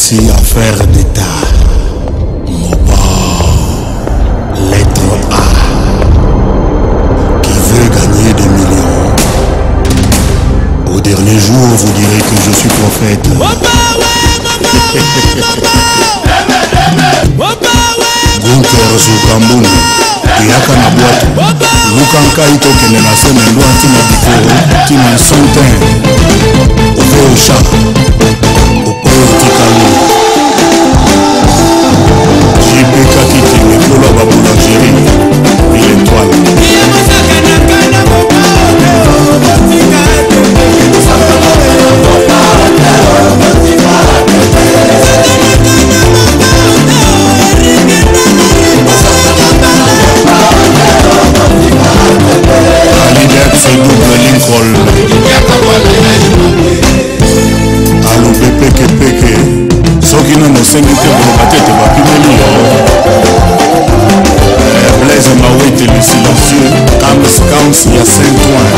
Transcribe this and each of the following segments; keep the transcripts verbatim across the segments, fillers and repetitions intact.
Voici affaire d'État. Mobile, lettre A, qui veut gagner des millions. Au dernier jour, vous direz que je suis prophète. Gunther Zukambuni, Yaka na boîte. Lukanka ito kene na seme ndwa tina bikoro, tina sontin. Ofe osha, okoyo tikalo. J P Kakiti, Nicolas Baboulangerie, Ville Étoile. C'est double Lincoln. Allo peke peke. Soki na mosengi te batete bapimeli yo. Blaise Mawete le silencieux. Kams Kams ya Saint-Ouen.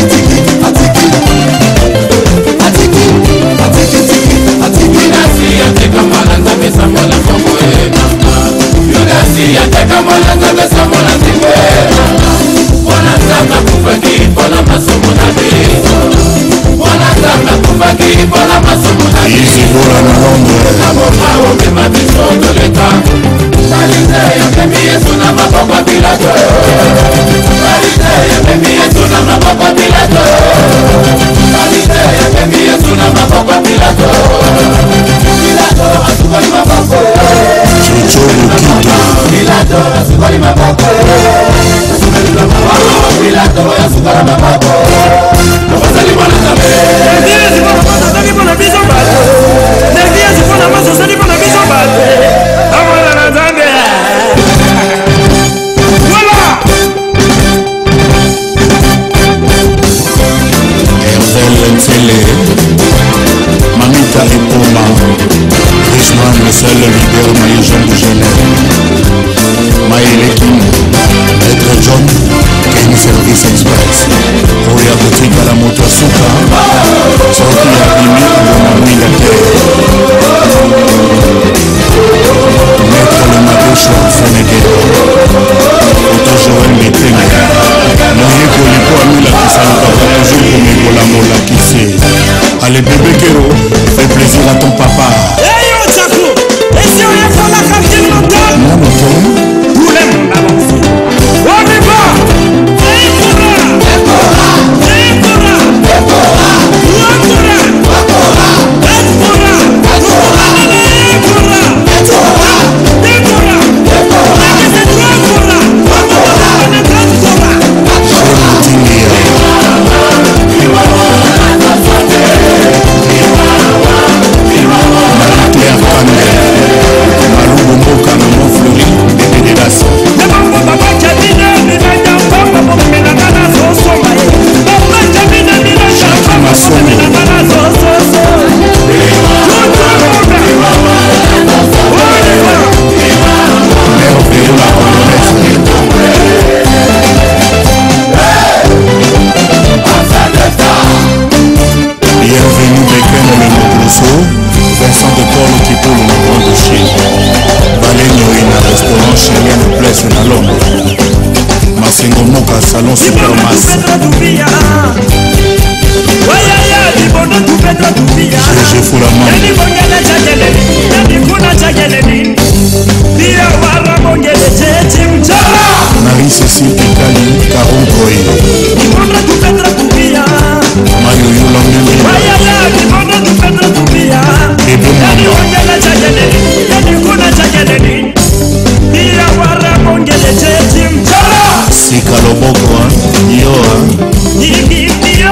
Mamita Ipoma, Richman, le seul leader maïjon de Genève. Maïlekin, Maître John, King Service Express. Roya Boutique à la moto Souka, Soki Abimi, Mamouille la terre. Maître le Maréchal Sénégal, Auto Joël Météné. Moye Koliko Amila Kisaluka, Voyageur pour Mégola Mola Kissé. Allez bébé Kero, fais plaisir à ton papa. Hey yo Tchakou, et si on y a fait la cantine mentale? Non, non, non. Tous les mondes avancés. On y va. Décora, Décora, Décora, Décora, Décora, Décora, Décora, Décora, Décora, Décora, Décora, c'est Décora, Décora, Vincent de Paul qui pour le grand de Chine. Valéno in un restaurant chilien de place à Londres. Massengo Moka salon Supermas. G G Foulaman. Marie-Cécile Pikali, Caron Koye. Mario Yolameli. Bébé Mama. Sika Loboko, Yoa.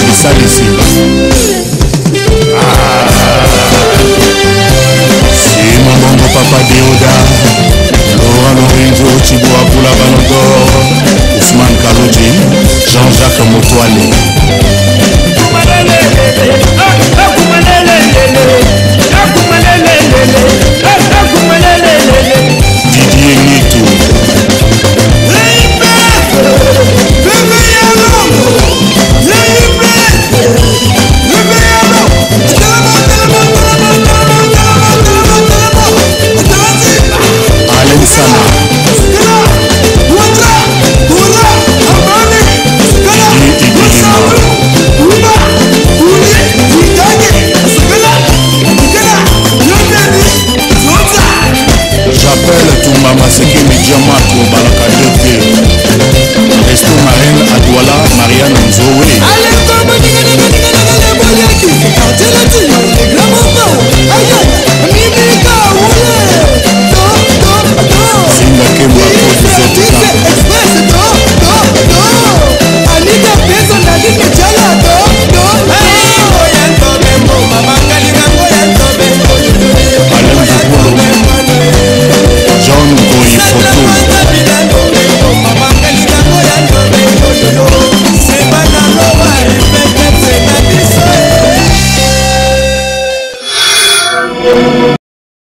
esalisi Sima Mbongo Papa Deoda Laura Lorenzo Chibo Abula Banodor Ousmane Kalodji Jean-Jacques Motoale